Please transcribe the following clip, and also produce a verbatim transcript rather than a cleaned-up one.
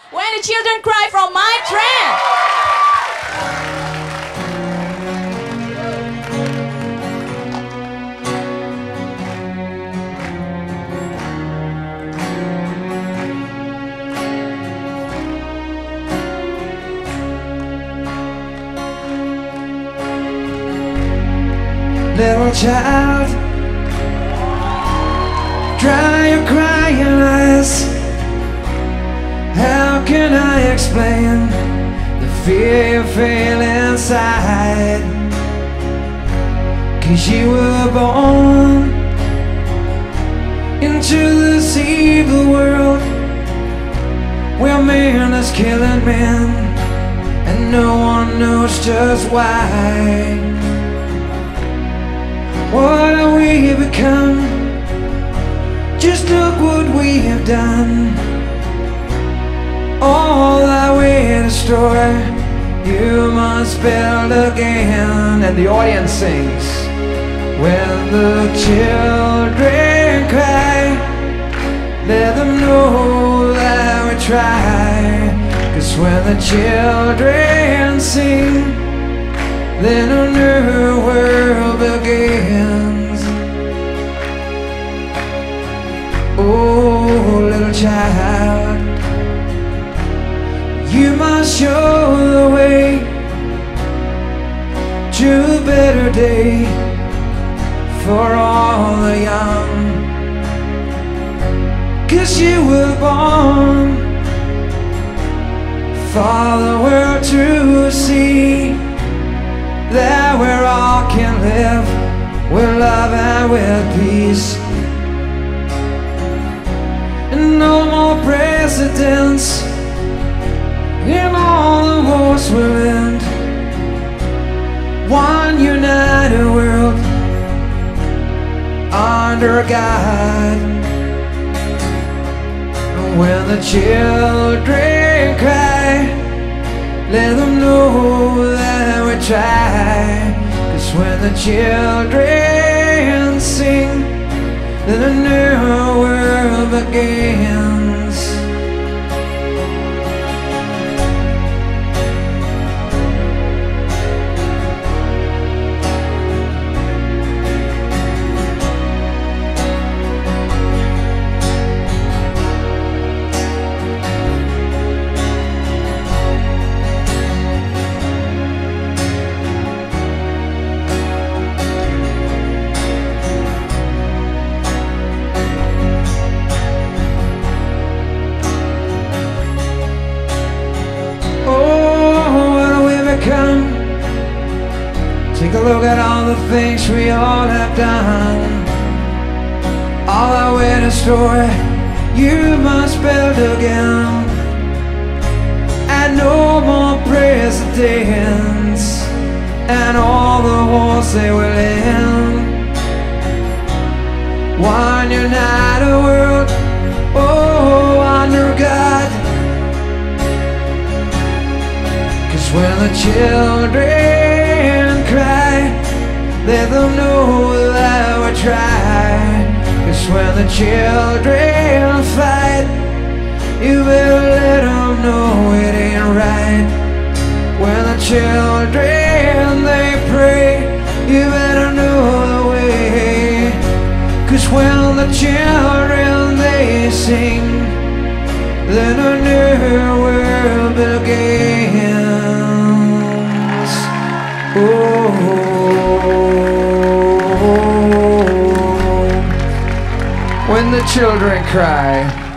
When the Children Cry from Mind Trend. Little child, dry your crying eyes. How can I explain the fear you feel inside? 'Cause you were born into this evil world where man is killing men and no one knows just why. What have we become? Just look what we have done. All that we destroy, you must build again. And the audience sings. When the children cry, let them know that we try. 'Cause when the children sing, then a new world begins. Oh, little child, you must show the way to a better day for all the young. 'Cause you were born for the world to see that we all can live with love and with peace. And no more presidents, and all the wars will end. One united world under God. And when the children cry, let them know that we try. 'Cause when the children sing, then a new world begins. Take a look at all the things we all have done. All that we destroy, you must build again. And no more presidents, and all the wars they will end. One united world, oh, under God. 'Cause when the children cry, let them know that we try. 'Cause when the children fight, you better let them know it ain't right. When the children they pray, you better know the way. 'Cause when the children they sing, then a new world begins. Oh, when the children cry.